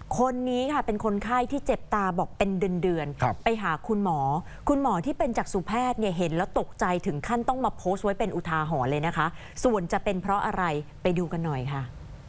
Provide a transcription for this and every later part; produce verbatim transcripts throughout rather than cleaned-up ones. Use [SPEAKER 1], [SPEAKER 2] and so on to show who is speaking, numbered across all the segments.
[SPEAKER 1] คนนี้ค่ะเป็นคนไข้ที่เจ็บตาบอกเป็นเดือนๆไปหาคุณหมอคุณหมอที่เป็นจักษุแพทย์เนี่ยเห็นแล้วตกใจถึงขั้นต้องมาโพสต์ไว้เป็นอุทาหรณ์เลยนะคะส่วนจะเป็นเพราะอะไรไปดูกันหน่อยค่ะ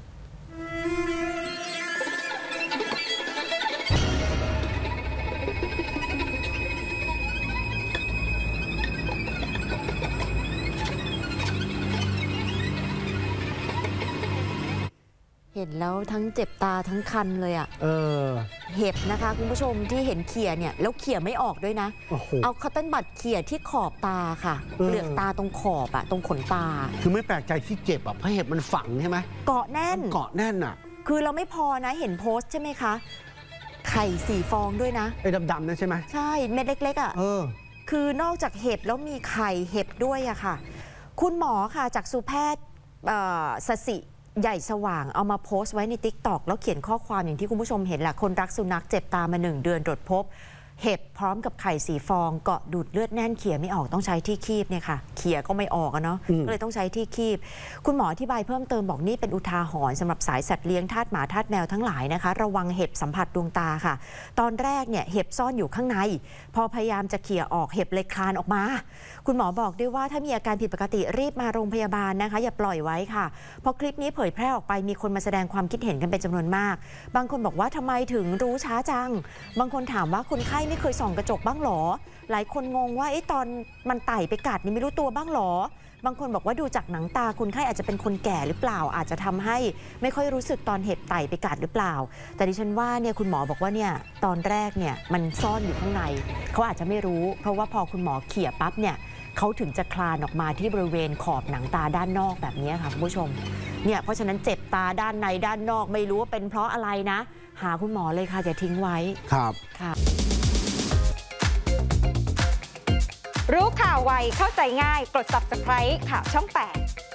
[SPEAKER 1] เห็นแล้วทั้งเจ็บตาทั้งคันเลยอ่ะเออเห็บนะคะคุณผู้ชมที่เห็นเขี่ยเนี่ยแล้วเขี่ยไม่ออกด้วยนะเอาคัตเติ้ลบัตเขี่ยที่ขอบตาค่ะเปลือกตาตรงขอบอะตรงขนตา
[SPEAKER 2] คือไม่แปลกใจที่เจ็บอะเพราะเห็บมันฝังใช่ไหม
[SPEAKER 1] เกาะแน่น
[SPEAKER 2] เกาะแน่นอะ
[SPEAKER 1] คือเราไม่พอนะเห็นโพสต์ใช่ไหมคะไข่สี่ฟองด้วยนะ
[SPEAKER 2] ไอ้ดำๆนั่นใช่ไหม
[SPEAKER 1] ใช่เม็ดเล็กๆอะเออคือนอกจากเห็บแล้วมีไข่เห็บด้วยอะค่ะคุณหมอค่ะจากจักษุแพทย์สสิใหญ่สว่างเอามาโพสต์ไว้ใน ติ๊กต็อก แล้วเขียนข้อความอย่างที่คุณผู้ชมเห็นแหละคนรักสุนัขเจ็บตามาหนึ่งเดือนตรวจพบเห็บพร้อมกับไข่สีฟองเกาะดูดเลือดแน่นเขี่ยไม่ออกต้องใช้ที่คีบเนี่ยค่ะเขี่ยก็ไม่ออกอะเนาะก็เลยต้องใช้ที่คีบคุณหมออธิบายเพิ่มเติมบอกนี่เป็นอุทาหรณ์สำหรับสายสัตว์เลี้ยงทาสหมาทาสแมวทั้งหลายนะคะระวังเห็บสัมผัสดวงตาค่ะตอนแรกเนี่ยเห็บซ่อนอยู่ข้างในพอพยายามจะเขี่ยออกเห็บเลยคลานออกมาคุณหมอบอกด้วยว่าถ้ามีอาการผิดปกติรีบมาโรงพยาบาลนะคะอย่าปล่อยไว้ค่ะพอคลิปนี้เผยแพร่ออกไปมีคนมาแสดงความคิดเห็นกันเป็นจำนวนมากบางคนบอกว่าทำไมถึงรู้ช้าจังบางคนถามว่าคนไข้ไม่เคยส่องกระจกบ้างหรอหลายคนงงว่าไอ้ตอนมันไต่ไปกัดนี่ไม่รู้ตัวบ้างหรอบางคนบอกว่าดูจากหนังตาคนไข้อาจจะเป็นคนแก่หรือเปล่าอาจจะทำให้ไม่ค่อยรู้สึกตอนเห็บไต่ไปกัดหรือเปล่าแต่ดิฉันว่าเนี่ยคุณหมอบอกว่าเนี่ยตอนแรกเนี่ยมันซ่อนอยู่ข้างในเขาอาจจะไม่รู้เพราะว่าพอคุณหมอเขี่ยปั๊บเนี่ยเขาถึงจะคลานออกมาที่บริเวณขอบหนังตาด้านนอกแบบนี้ค่ะคุณผู้ชมเนี่ยเพราะฉะนั้นเจ็บตาด้านในด้านนอกไม่รู้ว่าเป็นเพราะอะไรนะหาคุณหมอเลยค่ะอย่าทิ้งไว้
[SPEAKER 2] ครับ
[SPEAKER 1] ค่ะ
[SPEAKER 3] รู้ข่าวไวเข้าใจง่ายกด ซับสไครบ์ ข่าวช่องแปด